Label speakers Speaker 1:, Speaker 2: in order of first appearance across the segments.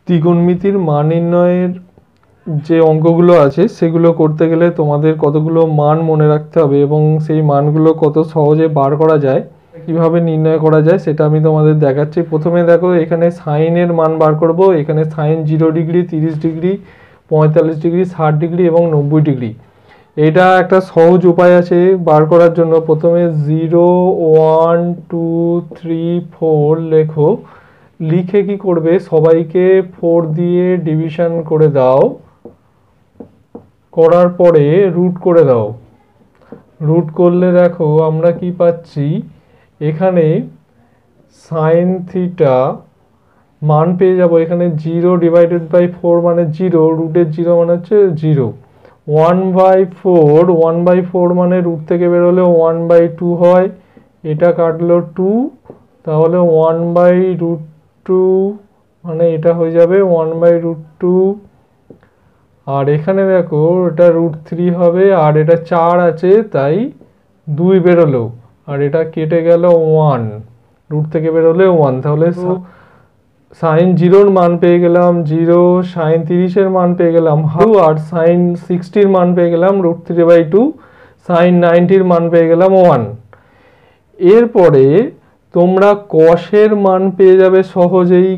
Speaker 1: ত্রিকোণমিতির মান নির্ণয়ের যে অঙ্কগুলো আছে সেগুলো করতে গেলে তোমাদের কতগুলো মান মনে রাখতে হবে এবং সেই মানগুলো কত সহজে বার করা যায়, কিভাবে নির্ণয় করা যায় সেটা আমি তোমাদের দেখাচ্ছি। প্রথমে দেখো, এখানে সাইনের মান বার করব। এখানে sine 0 degree, 30 degree, 45 degree, 60 degree এবং 90 ডিগ্রি। এটা একটা সহজ উপায় আছে বার করার জন্য। প্রথমে 0, 1, 2, 3, 4 লেখো। লিখে কি করবে, সবাইকে 4 দিয়ে ডিভিশন করে দাও। করার পরে রুট করে দাও। রুট করলে দেখো আমরা কি পাচ্ছি, এখানে সাইন থিটা মান পেয়ে যাব। এখানে 0 ডিভাইডেড বাই 4 মানে 0, রুটের 0 মানে হচ্ছে 0। 1/4, 1/4 মানে রুট থেকে বেরোলে 1/2 হয়। এটা কাটলো 2, তাহলে 1/√2 মানে এটা হয়ে যাবে 1/√2। আর এখানে দেখো এটা √3 হবে, আর এটা 4 আছে তাই 2 বেরোলো, আর এটা কেটে গেল 1, রুট থেকে বেরোলে 1। তাহলে সাইন 0-র মান পেয়ে গেলাম 0, সাইন 30-এর মান পেয়ে গেলাম 2, আর সাইন 60-র মান পেয়ে গেলাম √3/2, সাইন 90-র মান পেয়ে গেলাম 1। এরপরে তোমরা কসের মান পেয়ে যাবে সহজেই।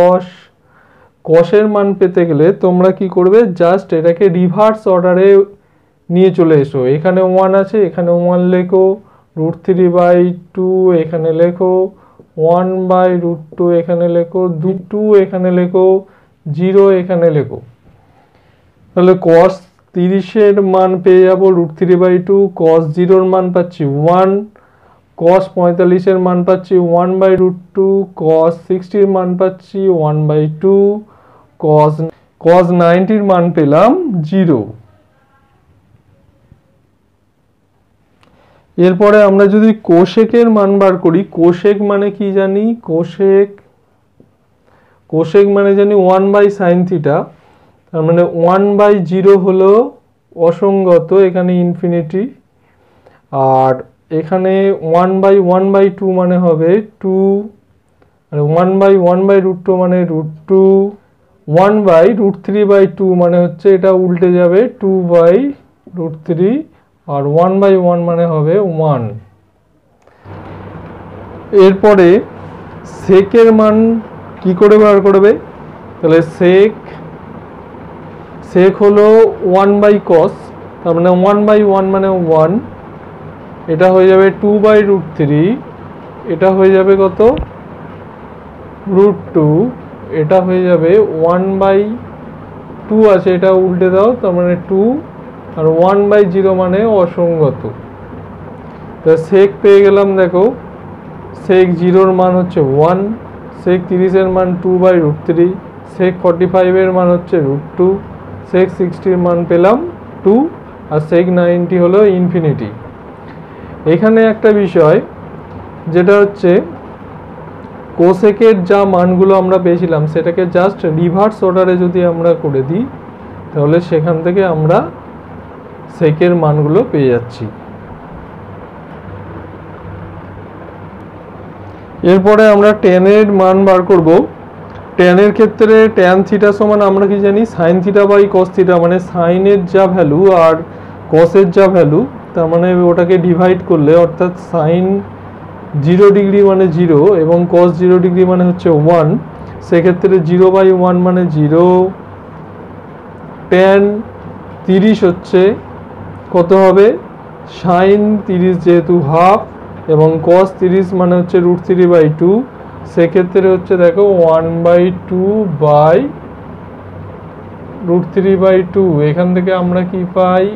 Speaker 1: কসের মান পেতে গেলে তোমরা কি করবে, জাস্ট এটাকে রিভার্স অর্ডারে নিয়ে চলে এসো। এখানে 1 আছে, এখানে 1 লেখো, √3/2 এখানে লেখো, 1/√2 এখানে লেখো, 2 এখানে লেখো, 0 এখানে লেখো। তাহলে cos 30-এর মান পেয়ে যাব √3/2, cos 0-র মান পাচ্ছি 1, cos 45-এর মান পাচ্ছি 1/√2, cos 60-র মান পাচ্ছি 1/2, cos 90-র মান পেলাম 0। এরপরে আমরা যদি কোশেকের মান বার করি, কোশেক মানে কি জানি, কোশেক মানে জানি 1/sin θ। তার মানে 1/0 হলো অসঙ্গত, এখানে ইনফিনিটি। আর এখানে 1/1/2 মানে হবে 2, আর 1/1/√2 মানে √2, 1/√3/2 মানে হচ্ছে এটা উল্টে যাবে 2/√3, আর 1/1 মানে হবে 1। এরপরে সেকের মান কি করে বার করবে, তাহলে সেক হলো 1/cos, তার মানে 1/1 মানে 1, এটা হয়ে যাবে 2/√3, এটা হয়ে যাবে কত √2, এটা হয়ে যাবে 1/2 আছে, এটা উল্টে দাও, তার মানে 2, আর 1/0 মানে অসঙ্গত। তা সেক পেয়ে গেলাম। দেখো সেক 0-র মান হচ্ছে 1, সেক 30-এর মান 2/√3, সেক 45-এর মান হচ্ছে √2, সেক 60-র মান পেলাম 2, আর সেক 90 হলো ইনফিনিটি। এখানে একটা বিষয় যেটা হচ্ছে, কোসেকের যা মানগুলো আমরা পেয়েছিলাম সেটাকে জাস্ট রিভার্স অর্ডারে যদি আমরা করে দিই, তাহলে সেখান থেকে আমরা সেকের মানগুলো পেয়ে যাচ্ছি। এরপরে আমরা ট্যানের মান বার করব। ট্যানের ক্ষেত্রে ট্যান থিটা সমান আমরা কি জানি, সাইন θ/cos θ, মানে সাইনের যা ভ্যালু আর কসের যা ভ্যালু, তার মানে ওটাকে ডিভাইড করলে, অর্থাৎ সাইন 0 ডিগ্রি মানে 0 এবং cos 0 ডিগ্রি মানে হচ্ছে 1, সেক্ষেত্রে 0/1 মানে 0। ট্যান 30 হচ্ছে কত হবে, সাইন 30 যেহেতু হাফ এবং cos 30 মানে হচ্ছে √3/2, সেক্ষেত্রে হচ্ছে দেখো 1/2/√3/2। এখান থেকে আমরা কি পাই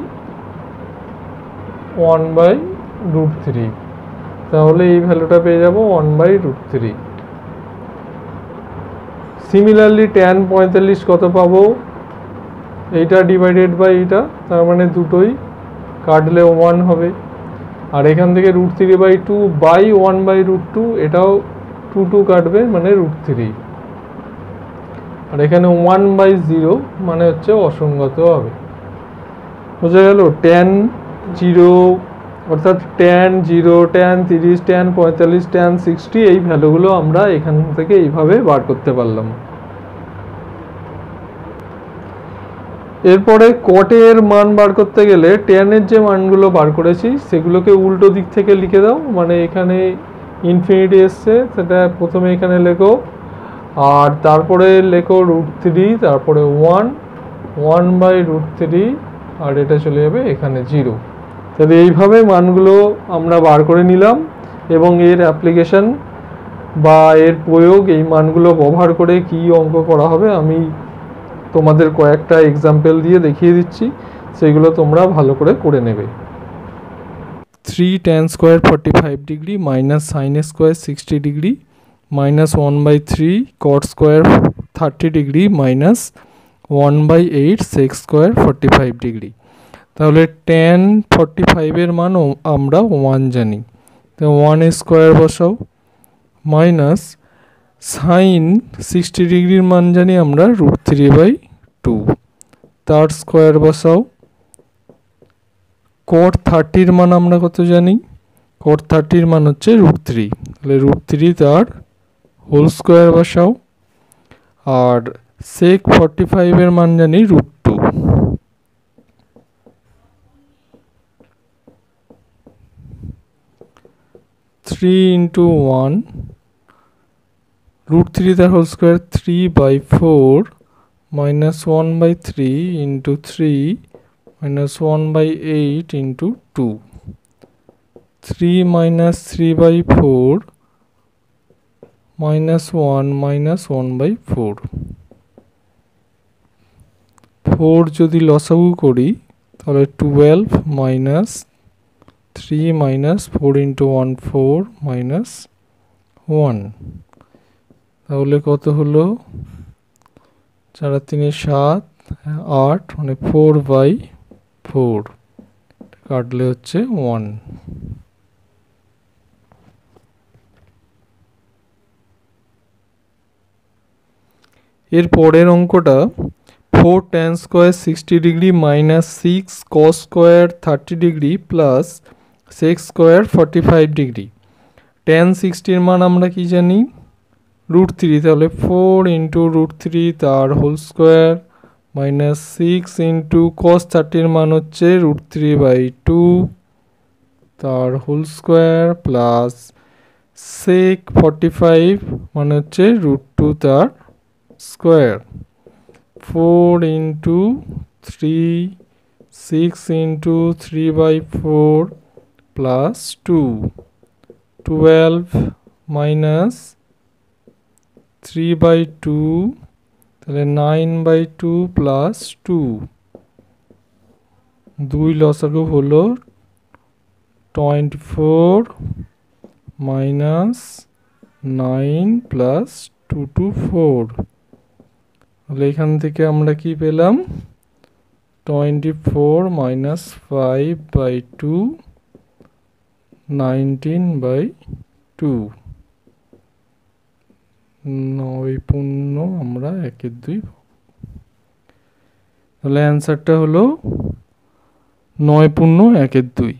Speaker 1: 1/√3, তাহলে এই ভ্যালুটা পেয়ে যাব 1/√3। সিমিলারলি ট্যান 45 কত পাবো, এইটা ডিভাইডেড বাই এইটা, তার মানে দুটোই কাটলে 1 হবে। আর এখান থেকে √3/2/1/√2, এটাও 2 কাটবে মানে √3, আর এখানে 1/0 মানে হচ্ছে অসঙ্গত হবে। বোঝা গেল, ট্যান 0 অর্থাৎ ট্যান 0, ট্যান 30, ট্যান 45, ট্যান 60, এই ভ্যালুগুলো আমরা এখান থেকে এইভাবে বার করতে পারলাম। এরপরে কটের মান বার করতে গেলে টেনের যে মানগুলো বার করেছি সেগুলোকে উল্টো দিক থেকে লিখে দাও, মানে এখানে ইনফিনিটি এসছে সেটা প্রথমে এখানে লেখো, আর তারপরে লেখো √3, তারপরে 1/√3, আর এটা চলে যাবে এখানে 0। তাহলে এইভাবে মানগুলো আমরা বার করে নিলাম এবং এর অ্যাপ্লিকেশন বা এর প্রয়োগ, এই মানগুলো ব্যবহার করে কি অঙ্ক করা হবে আমি তোমাদের কয়েকটা এক্সাম্পল দিয়ে দেখিয়ে দিচ্ছি, সেগুলো তোমরা ভালো করে নেবে। 3 tan square 45 degree minus sine square 60 degree minus 1/3 cot square 30 degree minus 1/8 sec square 45 degree. তাহলে tan 45 এর মান আমরা 1 জানি, তো 1 স্কোয়ার বসাও, মাইনাস সাইন 60 ডিগ্রির মান জানি আমরা √3/2, তার স্কোয়ার বসাও। কট 30 মান আমরা কত জানি, কট 30 মান হচ্ছে √3, তাহলে √3 তার হোল স্কোয়ার বসাও। আর সেক 45 এর মান জানি √2, 3 × 1 √3 তার whole square 3/4 minus 1/3 into 3 minus 1/8 into 2, 3 minus 3/4 minus 1 minus 1/4, 4 যদি লসাগু করি তাহলে 12 minus 3 minus 4 into 1 4 minus 1, তাহলে কত হলো 4 আর 3 7 8 মানে 4/4 কাটলে হচ্ছে 1। এর পরের অঙ্কটা 4 tan square 60 degree minus 6 cos square 30 degree plus sec square 45 degree. tan 60 এর মান আমরা কি জানি √3, তাহলে 4 × √3 তার হোল স্কোয়ার মাইনাস 6 × cos 30 এর মান হচ্ছে √3/2 তার হোল স্কোয়ার প্লাস sec 45 মানে হচ্ছে √2 তার স্কোয়ার, 4 × 3 6 × 3/4 প্লাস 2 12 মাইনাস 3/2 তাহলে 9/2 প্লাস 2, 2 লসাগু হলো 24 মাইনাস 9 প্লাস 2 to 4, তাহলে এখান থেকে আমরা কি পেলাম 24 মাইনাস 5/2 19/2, 9 আমরা 1/2, তাহলে অ্যান্সারটা হলো 9/1/2।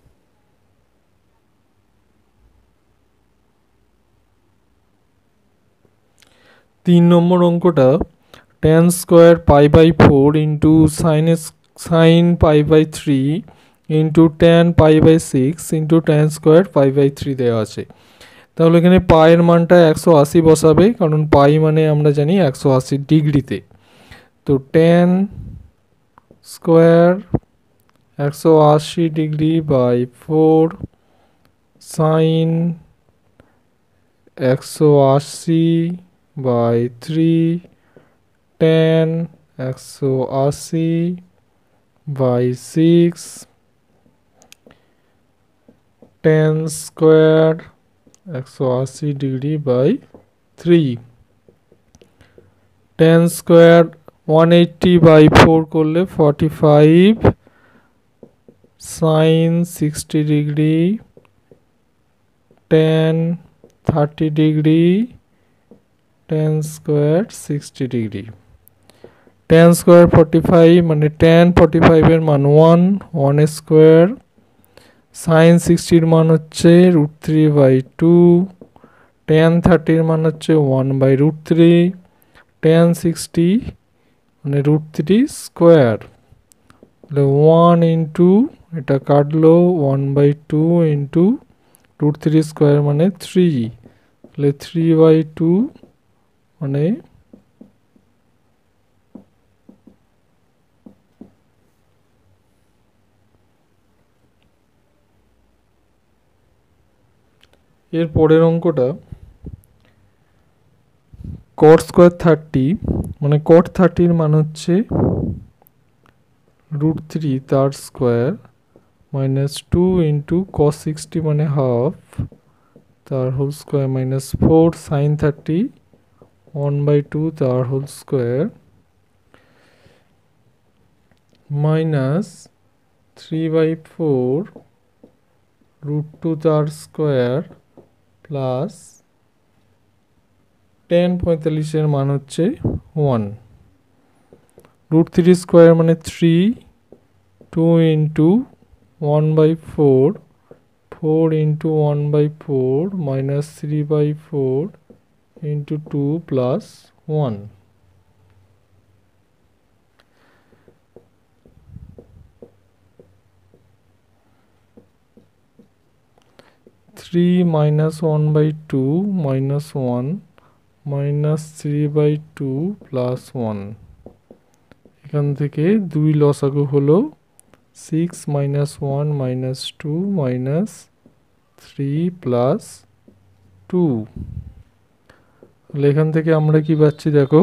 Speaker 1: 3 নম্বর অঙ্কটা tan square π/4 into sine π/3 into tan π/6 into tan square π/3 দেওয়া আছে। তাহলে এখানে পায়ের মানটা 180 বসাবে, কারণ পাই মানে আমরা জানি 180 ডিগ্রিতে। তো tan square 180 degree by 4 sine 180/3 tan 180/6 tan square 180 degree by 3, tan square 180/4 করলে 45 সাইন 60 ডিগ্রি tan 30 ডিগ্রি tan square 60 degree, tan square 45 মানে tan 45 এর মান 1 স্কোয়ার, সাইন 60 এর মান হচ্ছে √3/2, tan 30 এর মান হচ্ছে 1/√3, tan 60 মানে √3 স্কোয়ার, তাহলে 1 ইন্টু এটা কাটলো 1/2 ইন্টু √3 স্কোয়ার মানে 3, তাহলে 3/2 মানে এর পরের অঙ্কটা cot স্কোয়ার 30 মানে cot 30 এর মান হচ্ছে √3 তার স্কোয়ার মাইনাস 2 ইন্টু cos 60 মানে হাফ তার হোল স্কোয়ার মাইনাস 4 sin 30 1/2 তার হোল স্কোয়ার মাইনাস 3/4 √2 তার স্কোয়ার প্লাস tan 45 এর মান হচ্ছে 1, √3 স্কোয়ার মানে 3, 2 into 1/4, 4 into 1/4 minus 3/4 into 2 plus 1, three minus 1/2 minus 1 minus 3/2 plus 1, এখান থেকে 2 লসাগু হলো 6 মাইনাস 1 মাইনাস 2 মাইনাস 3 প্লাস 2, তাহলে এখান থেকে আমরা কি পাচ্ছি দেখো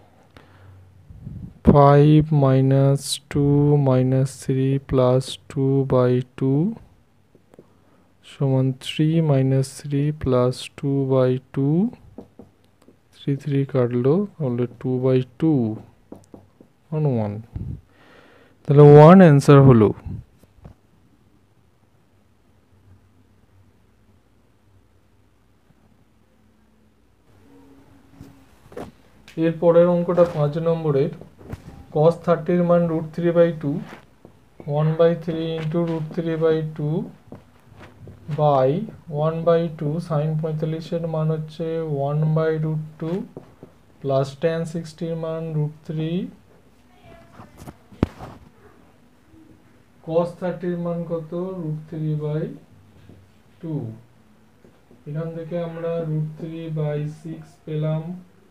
Speaker 1: 5 মাইনাস 2 মাইনাস 3 প্লাস 2/2 সমান 3 মাইনাস 3 প্লাস 2/2, 3 কাটলো তাহলে 2/2 on 1, তাহলে 1 অ্যান্সার হলো। এর পরের অঙ্কটা 5 নম্বরের cos 30 এর মান √3/2 1/3 ইন্টু √3/2 বাই 1/2 sin 45 এর মান হচ্ছে 1/√2 প্লাস tan 60 এর মান √3 cos 30 এর মান কত √3/2, এখান থেকে আমরা √3/6 পেলাম,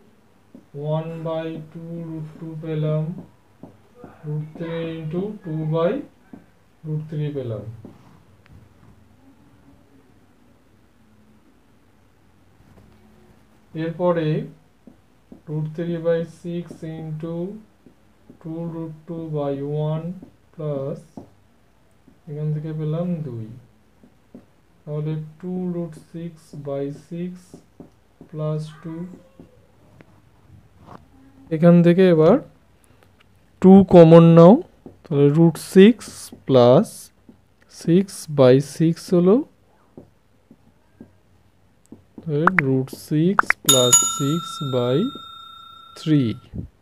Speaker 1: 1/2 পেলাম, √3 ইন্টু 2/√3 পেলাম। এরপরে √3/6 ইন্টু 2√2/1 প্লাস এখান থেকে পেলাম 2, তাহলে 2√6/6 প্লাস 2, এখান থেকে এবার 2 কমন নাও, তাহলে √6 প্লাস 6/6 হলো √6 প্লাস 6/3